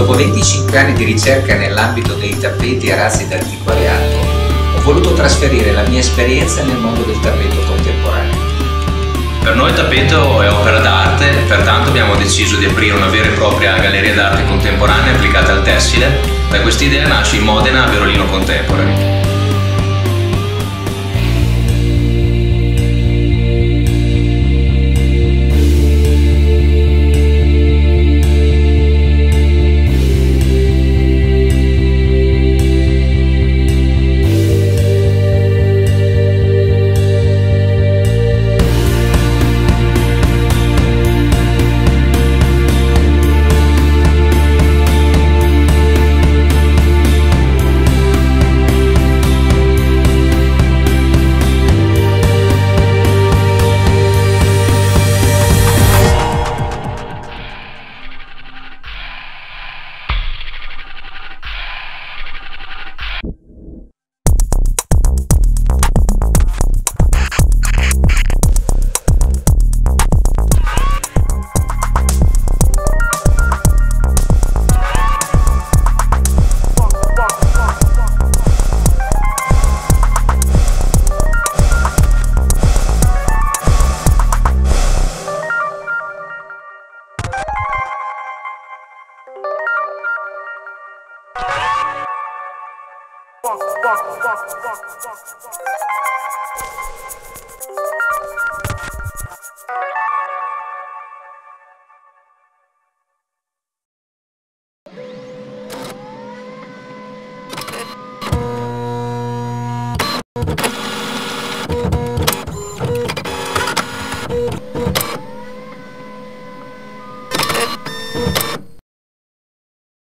Dopo 25 anni di ricerca nell'ambito dei tappeti a razzi d'antiquariato, ho voluto trasferire la mia esperienza nel mondo del tappeto contemporaneo. Per noi il tappeto è opera d'arte, pertanto abbiamo deciso di aprire una vera e propria galleria d'arte contemporanea applicata al tessile. Da questa idea nasce in Modena Verolino Contemporary.